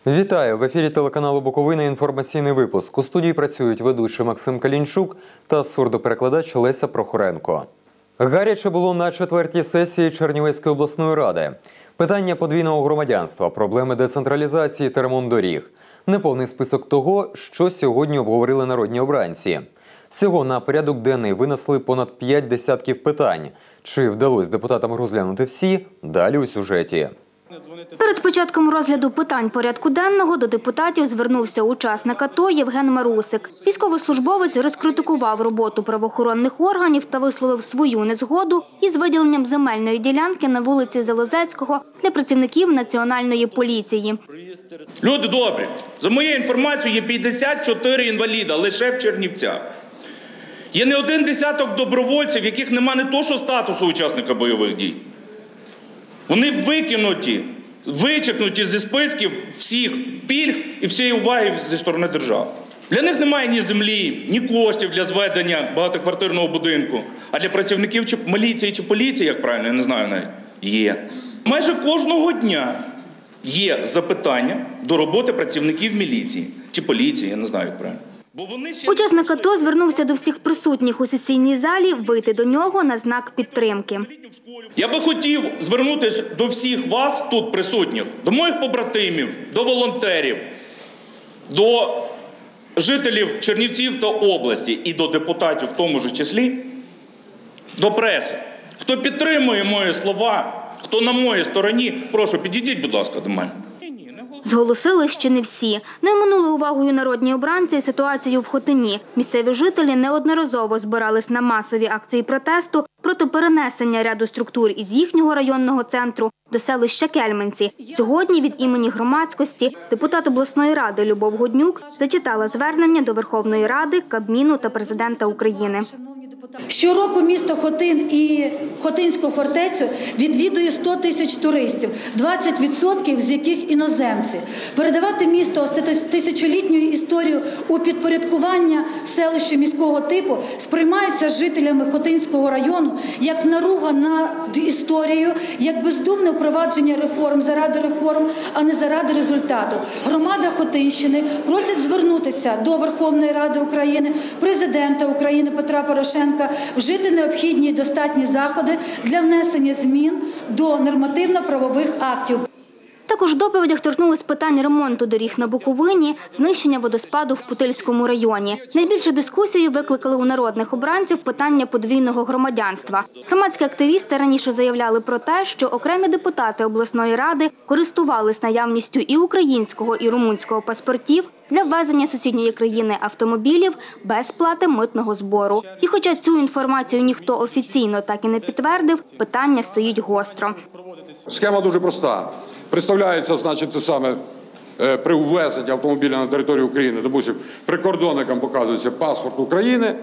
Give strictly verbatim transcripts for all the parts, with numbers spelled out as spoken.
Вітаю! В ефірі телеканалу «Буковина» інформаційний випуск. У студії працюють ведучий Максим Калінчук та сурдоперекладач Леся Прохоренко. Гаряче було на четвертій сесії Чернівецької обласної ради. Питання подвійного громадянства, проблеми децентралізації та ремонт доріг. Неповний список того, що сьогодні обговорили народні обранці. Всього на порядок денний винесли понад п'ять десятків питань. Чи вдалося депутатам розглянути всі? Далі у сюжеті. Перед початком розгляду питань порядку денного до депутатів звернувся учасник АТО Євген Марусик. Військовослужбовець розкритикував роботу правоохоронних органів та висловив свою незгоду із виділенням земельної ділянки на вулиці Залозецького для працівників Національної поліції. Люди добрі, за моєю інформацією, є п'ятдесят чотири інваліда лише в Чернівцях. Є не один десяток добровольців, яких нема не то що статусу учасника бойових дій. Вони викинуті, вичеркнуті зі списків всіх пільг і всієї уваги зі сторони держави. Для них немає ні землі, ні коштів для зведення багатоквартирного будинку. А для працівників чи міліції чи поліції, як правильно, я не знаю навіть, є. Майже кожного дня є запитання до роботи працівників міліції чи поліції, я не знаю, як правильно. Учасник АТО звернувся до всіх присутніх у сесійній залі вийти до нього на знак підтримки. Я би хотів звернутися до всіх вас тут присутніх, до моїх побратимів, до волонтерів, до жителів Чернівців та області і до депутатів в тому ж числі, до преси. Хто підтримує мої слова, хто на моїй стороні, прошу, підійдіть, будь ласка, до мене. Зголосили ще не всі. Не оминули увагою народні обранці ситуацію в Хотині. Місцеві жителі неодноразово збирались на масові акції протесту проти перенесення ряду структур із їхнього районного центру до селища Кельменці. Сьогодні від імені громадськості депутат обласної ради Любов Годнюк зачитала звернення до Верховної Ради, Кабміну та президента України. Щороку місто Хотин і Хотинську фортецю відвідує сто тисяч туристів, двадцять відсотків з яких іноземці. Передавати місто з тисячолітньою історією у підпорядкування селища міського типу сприймається жителями Хотинського району як наруга над історією, як бездумне впровадження реформ заради реформ, а не заради результату. Громада Хотинщини просить звернутися до Верховної Ради України, президента України Петра Порошенка, вжити необхідні і достатні заходи для внесення змін до нормативно-правових актів. Також в доповідях торкнулись питань ремонту доріг на Буковині, знищення водоспаду в Путильському районі. Найбільше дискусії викликали у народних обранців питання подвійного громадянства. Громадські активісти раніше заявляли про те, що окремі депутати обласної ради користувались наявністю і українського, і румунського паспортів для ввезення сусідньої країни автомобілів без сплати митного збору. І хоча цю інформацію ніхто офіційно так і не підтвердив, питання стоїть гостро. Схема дуже проста. Представляється, значить, це саме при ввезенні автомобіля на територію України, допустим, прикордонникам показується паспорт України,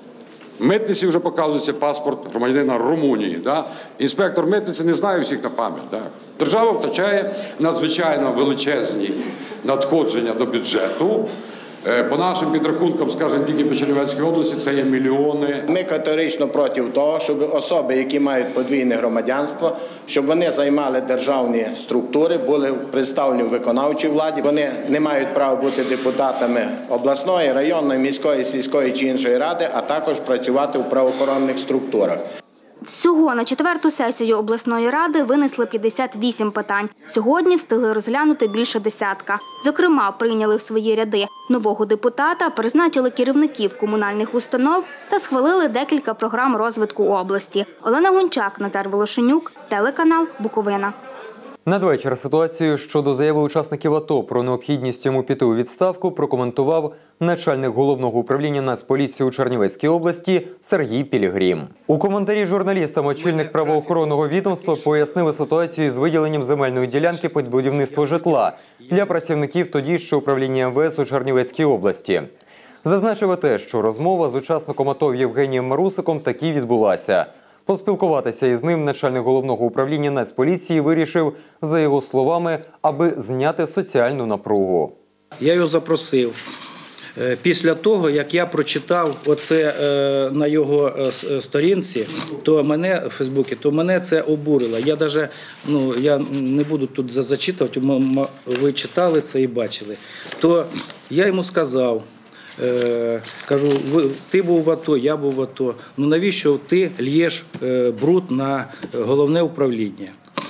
митниці вже показується паспорт громадянина Румунії. Да? Інспектор митниці не знає всіх на пам'ять. Да? Держава втрачає надзвичайно величезні надходження до бюджету. По нашим підрахункам, скажімо, тільки по Чернівецькій області, це є мільйони. Ми категорично проти того, щоб особи, які мають подвійне громадянство, щоб вони займали державні структури, були представлені в виконавчій владі. Вони не мають права бути депутатами обласної, районної, міської, сільської чи іншої ради, а також працювати у правоохоронних структурах. Всього на четверту сесію обласної ради винесли п'ятдесят вісім питань. Сьогодні встигли розглянути більше десятка. Зокрема, прийняли в свої ряди нового депутата, призначили керівників комунальних установ та схвалили декілька програм розвитку області. Олена Гончак, Назар Волошенюк, телеканал «Буковина». Надвечір ситуацію щодо заяви учасників АТО про необхідність йому піти у відставку прокоментував начальник Головного управління Нацполіції у Чернівецькій області Сергій Пілігрім. У коментарі журналістам очільник правоохоронного відомства пояснив ситуацію з виділенням земельної ділянки під будівництво житла для працівників тодішнього управління ем ве ес у Чернівецькій області. Зазначив те, що розмова з учасником АТО Євгенієм Марусиком таки відбулася. Поспілкуватися із ним начальник Головного управління Нацполіції вирішив, за його словами, аби зняти соціальну напругу. Я його запросив Після того, як я прочитав оце на його сторінці, то мене в Фейсбуці, то мене це обурило. Я навіть, ну, я не буду тут зачитувати, ви читали це і бачили. То я йому сказав, кажу, ти був в АТО, я був в АТО, ну навіщо ти л'єш бруд на головне управління?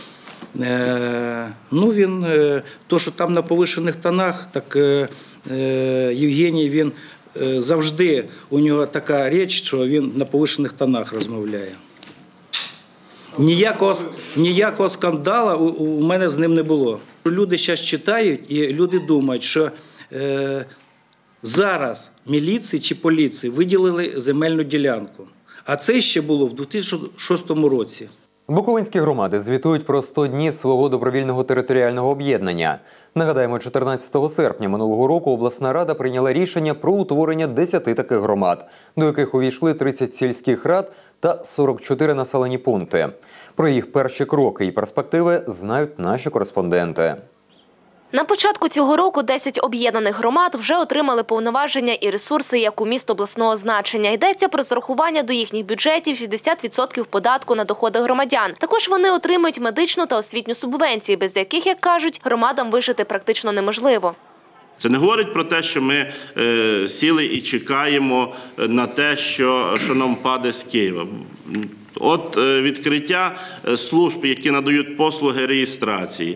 Ну він, то, що там на повишених тонах, так Євгеній, він завжди, у нього така річ, що він на повишених тонах розмовляє. Ніякого, ніякого скандалу у, у мене з ним не було. Люди зараз читають і люди думають, що е, зараз міліції чи поліції виділили земельну ділянку. А це ще було в дві тисячі шостому році. Буковинські громади звітують про сто днів свого добровільного територіального об'єднання. Нагадаємо, чотирнадцятого серпня минулого року обласна рада прийняла рішення про утворення десяти таких громад, до яких увійшли тридцять сільських рад та сорок чотири населені пункти. Про їх перші кроки і перспективи знають наші кореспонденти. На початку цього року десять об'єднаних громад вже отримали повноваження і ресурси як у міст обласного значення. Йдеться про зарахування до їхніх бюджетів шістдесят відсотків податку на доходи громадян. Також вони отримують медичну та освітню субвенції, без яких, як кажуть, громадам вижити практично неможливо. Це не говорить про те, що ми е, сіли і чекаємо на те, що, що нам паде з Києва. От відкриття служб, які надають послуги реєстрації,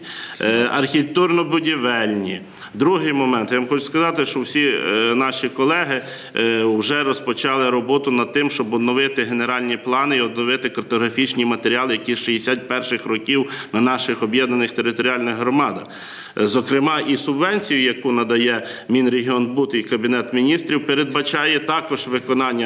архітектурно-будівельні. Другий момент. Я вам хочу сказати, що всі наші колеги вже розпочали роботу над тим, щоб оновити генеральні плани і оновити картографічні матеріали, які з шістдесят перших років на наших об'єднаних територіальних громадах. Зокрема, і субвенцію, яку надає Мінрегіонбуд і Кабінет міністрів, передбачає також виконання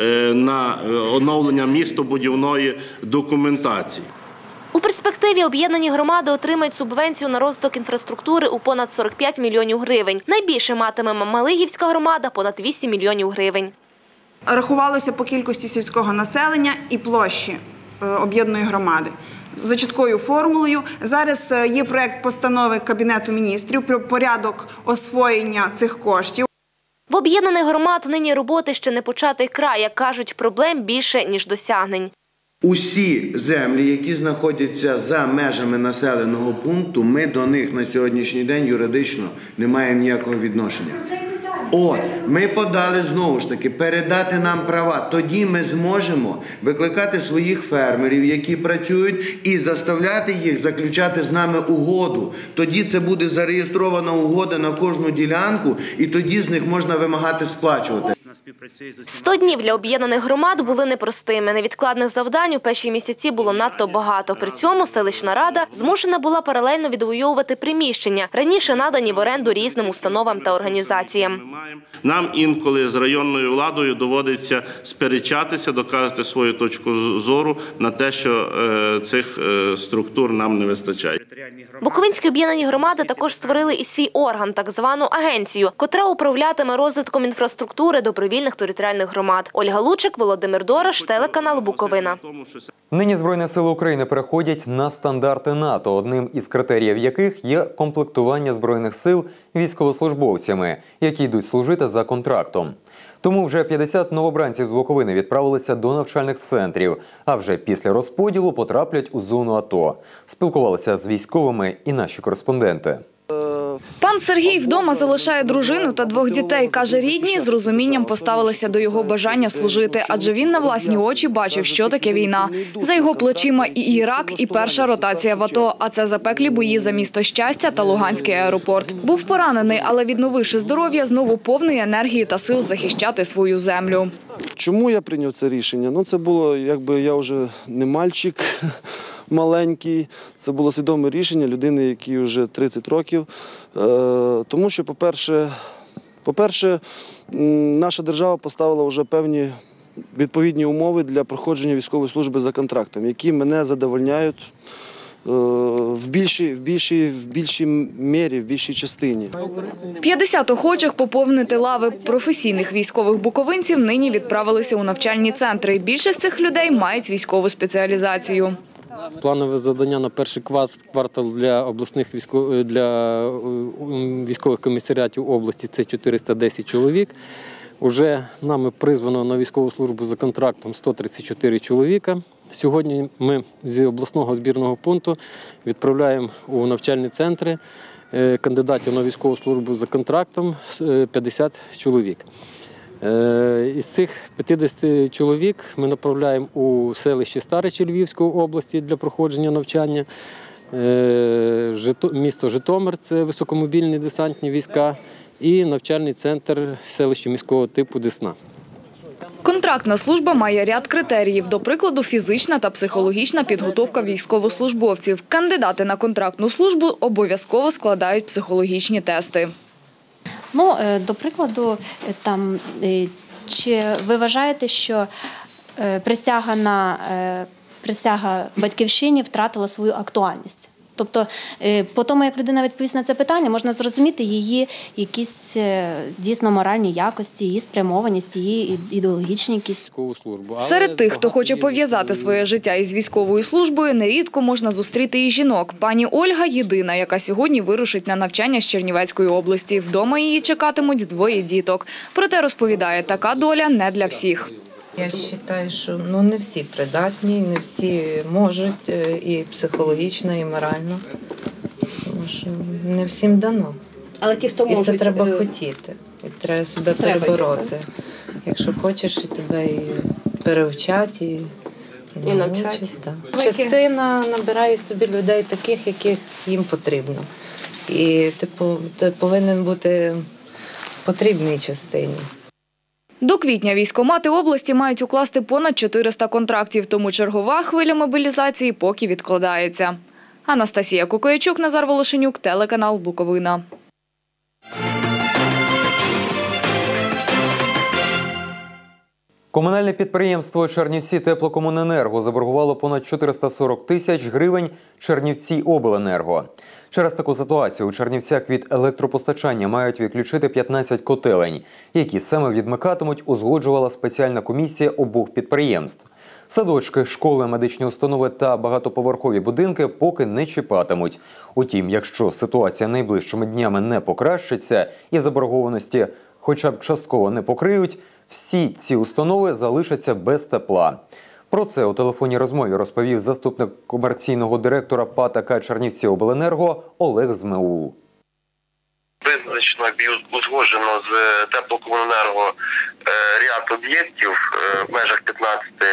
на оновлення містобудівної документації. У перспективі об'єднані громади отримають субвенцію на розвиток інфраструктури у понад сорок п'ять мільйонів гривень. Найбільше матиме Мамалигівська громада – понад вісім мільйонів гривень. Рахувалося по кількості сільського населення і площі об'єднаної громади. За чіткою формулою. Зараз є проект постанови Кабінету міністрів про порядок освоєння цих коштів. В об'єднаних громад нині роботи ще не початий край, як кажуть, проблем більше, ніж досягнень. Усі землі, які знаходяться за межами населеного пункту, ми до них на сьогоднішній день юридично не маємо ніякого відношення. От, ми подали знову ж таки передати нам права, тоді ми зможемо викликати своїх фермерів, які працюють, і заставляти їх заключати з нами угоду. Тоді це буде зареєстрована угода на кожну ділянку, і тоді з них можна вимагати сплачувати. Сто днів для об'єднаних громад були непростими. Невідкладних завдань у перші місяці було надто багато. При цьому селищна рада змушена була паралельно відвоювати приміщення, раніше надані в оренду різним установам та організаціям. Нам інколи з районною владою доводиться сперечатися, доказати свою точку зору на те, що цих структур нам не вистачає. Буковинські об'єднані громади також створили і свій орган, так звану агенцію, котра управлятиме розвитком інфраструктури добровільних територіальних громад. Ольга Лучик, Володимир Дорож, телеканал Буковина. Нині Збройні сили України переходять на стандарти НАТО, одним із критеріїв яких є комплектування Збройних сил військовослужбовцями, які йдуть служити за контрактом. Тому вже п'ятдесят новобранців з Буковини відправилися до навчальних центрів, а вже після розподілу потраплять у зону АТО. Спілкувалися з військовими і наші кореспонденти. Пан Сергій вдома залишає дружину та двох дітей. Каже, рідні з розумінням поставилися до його бажання служити, адже він на власні очі бачив, що таке війна. За його плечима і Ірак, і перша ротація в АТО, а це запеклі бої за місто Щастя та Луганський аеропорт. Був поранений, але відновивши здоров'я, знову повний енергії та сил захищати свою землю. Чому я прийняв це рішення? Ну, це було, якби я вже не мальчик маленький. Це було свідоме рішення людини, якій вже тридцять років. Тому що, по-перше, по-перше, наша держава поставила вже певні відповідні умови для проходження військової служби за контрактом, які мене задовольняють в більшій, в більшій, в більшій мірі, в більшій частині. п'ятдесят охочих поповнити лави професійних військових буковинців нині відправилися у навчальні центри. Більшість цих людей мають військову спеціалізацію. Планове завдання на перший квартал для обласних військових, для військових комісаріатів області – це чотириста десять чоловік. Уже нами призвано на військову службу за контрактом сто тридцять чотири чоловіка. Сьогодні ми з обласного збірного пункту відправляємо у навчальні центри кандидатів на військову службу за контрактом п'ятдесят чоловік. Із цих п'ятдесят чоловік ми направляємо у селище Старичі Львівської області для проходження навчання. Місто Житомир – це високомобільні десантні війська і навчальний центр селища міського типу Десна. Контрактна служба має ряд критеріїв, до прикладу, фізична та психологічна підготовка військовослужбовців. Кандидати на контрактну службу обов'язково складають психологічні тести. Ну, до прикладу, там, чи ви вважаєте, що присяга на присяга батьківщині втратила свою актуальність? Тобто, по тому, як людина відповість на це питання, можна зрозуміти її якісь дійсно моральні якості, її спрямованість, її ідеологічні якісь. Серед тих, хто хоче пов'язати своє життя із військовою службою, нерідко можна зустріти і жінок. Пані Ольга – єдина, яка сьогодні вирушить на навчання з Чернівецької області. Вдома її чекатимуть двоє діток. Проте, розповідає, така доля не для всіх. Я вважаю, що ну, не всі придатні, не всі можуть і психологічно, і морально. Тому що не всім дано. Але ті, хто можуть... І це треба хотіти, і треба себе треба перебороти. Йти. Якщо хочеш, і тебе і перевчать, і, і, і навчать. Да. Частина набирає собі людей таких, яких їм потрібно. І типу, ти повинен бути потрібній частині. До квітня військкомати області мають укласти понад чотириста контрактів, тому чергова хвиля мобілізації поки відкладається. Анастасія Кукоячук, Назар Волошенюк, телеканал Буковина. Комунальне підприємство «Чернівці Теплокомуненерго» заборгувало понад чотириста сорок тисяч гривень «Чернівці Обленерго». Через таку ситуацію у Чернівцях від електропостачання мають відключити п'ятнадцять котелень, які саме відмикатимуть, узгоджувала спеціальна комісія обох підприємств. Садочки, школи, медичні установи та багатоповерхові будинки поки не чіпатимуть. Утім, якщо ситуація найближчими днями не покращиться і заборгованості хоча б частково не покриють, всі ці установи залишаться без тепла. Про це у телефонній розмові розповів заступник комерційного директора ПАТ АК «Чернівці Обленерго» Олег Змеул. Визначено і узгоджено з Теплокомуненерго ряд об'єктів в межах п'ятнадцяти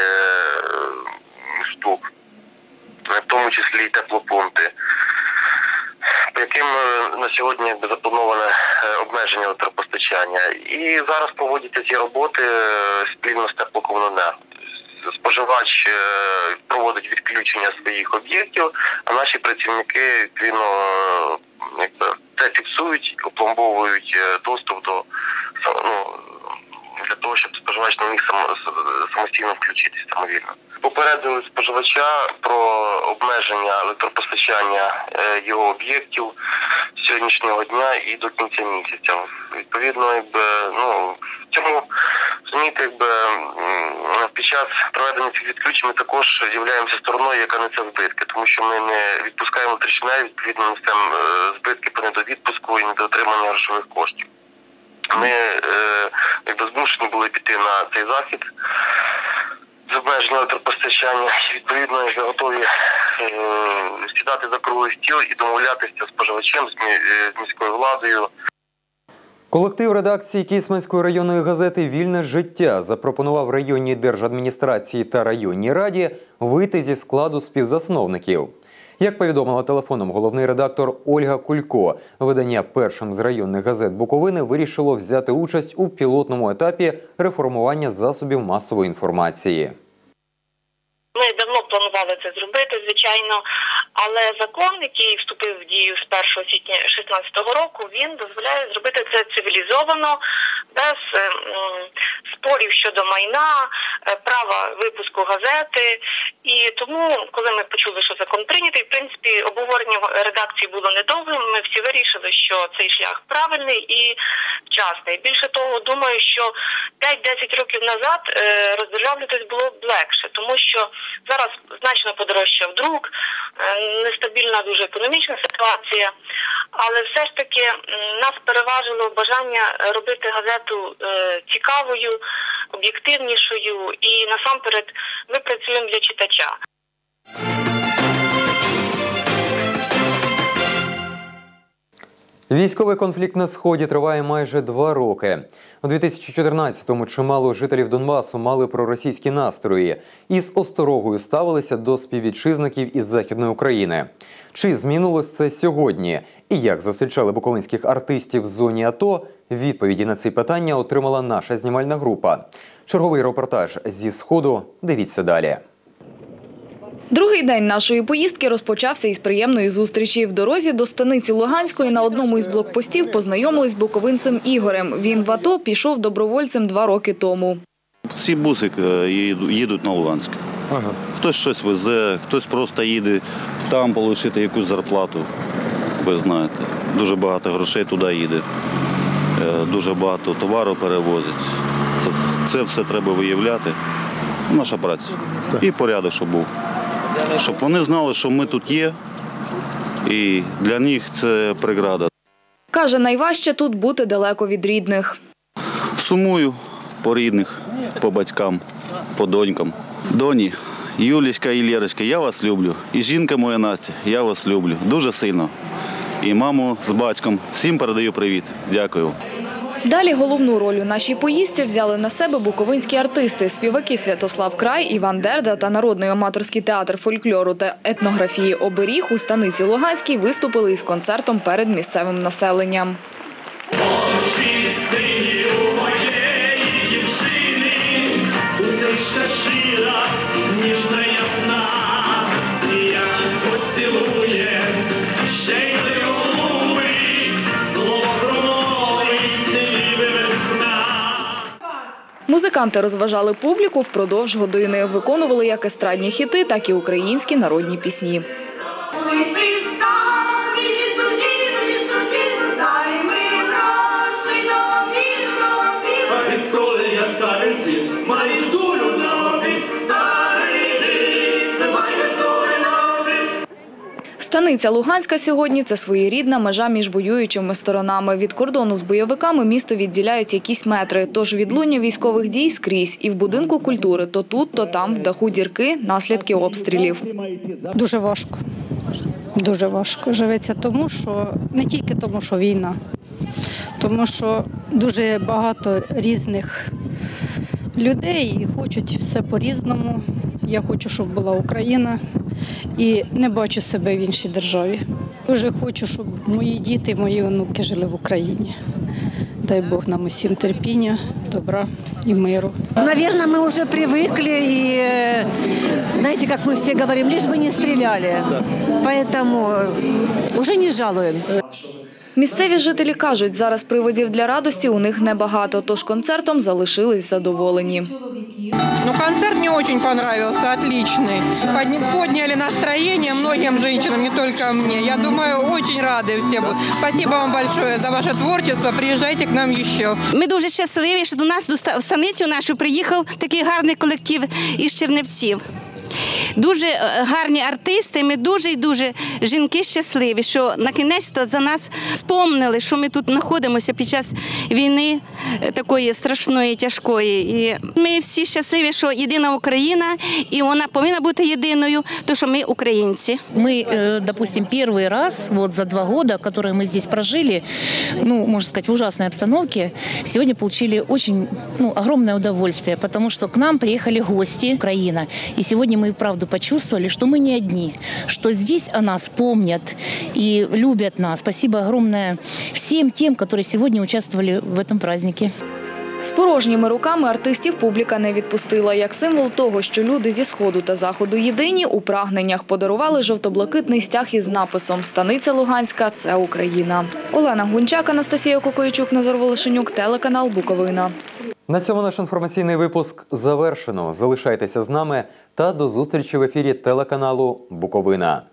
штук, в тому числі і теплопункти, по яким на сьогодні заплановане обмеження електропостачання. І зараз проводяться ці роботи спільно з Теплокомуненерго. Споживач проводить відключення своїх об'єктів, а наші працівники, відповідно, це фіксують, опломбовують доступ до, ну, для того, щоб споживач не міг самостійно включитись самовільно. Попередили споживача про обмеження електропостачання його об'єктів з сьогоднішнього дня і до кінця місяця. Відповідно, якби, ну, в цьому, розумієте, якби, під час проведення цих відключень ми також являємося стороною, яка несе збитки, тому що ми не відпускаємо електричне, відповідно несемо збитки по недовідпуску і недоотримання грошових коштів. Ми якби, змушені були піти на цей захід з обмеження електропостачання. Відповідно, ми готові е, сідати за круглий стіл і домовлятися з споживачем, з, мі, з міською владою. Колектив редакції Кіцманської районної газети «Вільне життя» запропонував районній держадміністрації та районній раді вийти зі складу співзасновників. Як повідомила телефоном головний редактор Ольга Кулько, видання «Першим з районних газет Буковини» вирішило взяти участь у пілотному етапі реформування засобів масової інформації. Ми давно планували це зробити, звичайно, але закон, який вступив в дію з першого січня дві тисячі шістнадцятого року, він дозволяє зробити це цивілізовано, без м, спорів щодо майна, права випуску газети. І тому, коли ми почули, що закон прийнятий, в принципі, обговорення в редакції було недовгим. Ми всі вирішили, що цей шлях правильний і вчасний. Більше того, думаю, що п'ять-десять років назад роздержавлюватись було б легше, тому що зараз значно подорожчав друк, нестабільна дуже економічна ситуація. Але все ж таки нас переважило бажання робити газету цікавою, об'єктивнішою і насамперед ми працюємо для читача. Військовий конфлікт на Сході триває майже два роки. У дві тисячі чотирнадцятому чимало жителів Донбасу мали проросійські настрої і з осторогою ставилися до співвітчизників із Західної України. Чи змінилось це сьогодні? І як зустрічали буковинських артистів в зоні АТО? Відповіді на ці питання отримала наша знімальна група. Черговий репортаж зі Сходу. Дивіться далі. Другий день нашої поїздки розпочався із приємної зустрічі. В дорозі до станиці Луганської на одному із блокпостів познайомились з буковинцем Ігорем. Він в АТО пішов добровольцем два роки тому. Ці буси їдуть на Луганськ. Ага. Хтось щось везе, хтось просто їде там отримати якусь зарплату. Ви знаєте, дуже багато грошей туди їде, дуже багато товару перевозять. Це, це все треба виявляти. Наша праця. І порядок, щоб був. Щоб вони знали, що ми тут є, і для них це преграда. Каже, найважче тут бути далеко від рідних. Сумую по рідних, по батькам, по донькам. Доні, Юлічка і Лєрочка, я вас люблю. І жінка моя Настя, я вас люблю. Дуже сильно. І маму з батьком. Всім передаю привіт. Дякую. Далі головну роль у нашій поїздці взяли на себе буковинські артисти, співаки Святослав Край, Іван Дерда та Народний аматорський театр фольклору та етнографії «Оберіг» у станиці Луганській виступили із концертом перед місцевим населенням. Музиканти розважали публіку впродовж години. Виконували як естрадні хіти, так і українські народні пісні. Станиця Луганська сьогодні – це своєрідна межа між воюючими сторонами. Від кордону з бойовиками місто відділяють якісь метри. Тож відлуння військових дій скрізь. І в будинку культури то тут, то там в даху дірки – наслідки обстрілів. Дуже важко. Дуже важко живеться тому, що не тільки тому, що війна. Тому що дуже багато різних людей і хочуть все по-різному. Я хочу, щоб була Україна і не бачу себе в іншій державі. Дуже хочу, щоб мої діти, мої онуки жили в Україні. Дай Бог нам усім терпіння, добра и миру. Наверное, мы уже привыкли, и знаете, как мы все говорим, лишь бы не стреляли. Поэтому уже не жалуемся. Місцеві жителі кажуть, зараз приводів для радості у них небагато, тож концертом залишились задоволені. Ну, концерт мне очень понравился, отличный. Подняли настроение многим женщинам, не только мне. Я думаю, очень рады все. Спасибо вам большое за ваше творчество. Приїжджайте к нам еще. Ми дуже щасливі, що до нас в станицю нашу приїхав такий гарний колектив із Чернівців. Дуже гарні артисти, ми дуже і дуже жінки щасливі, що накінець-то за нас спомнили, що ми тут знаходимося під час війни такої страшної, тяжкої. І ми всі щасливі, що єдина Україна, і вона повинна бути єдиною, тому що ми українці. Ми, допустим, перший раз вот за два года, которые мы здесь прожили, ну, можно сказать, в ужасной обстановке, сегодня получили очень, ну, огромное удовольствие, потому что к нам приехали гости, Украина, и сегодня мы вправду почувствовали, что мы не одни, что здесь о нас помнят и любят нас. Спасибо огромное всем тем, которые сегодня участвовали в этом празднике. З порожніми руками артистів публіка не відпустила. Як символ того, що люди зі Сходу та Заходу єдині, у прагненнях подарували жовто-блакитний стяг із написом «Станиця Луганська – це Україна». Олена Гунчак, Анастасія Кокойчук, Назар Волошенюк, телеканал Буковина. На цьому наш інформаційний випуск завершено. Залишайтеся з нами та до зустрічі в ефірі телеканалу «Буковина».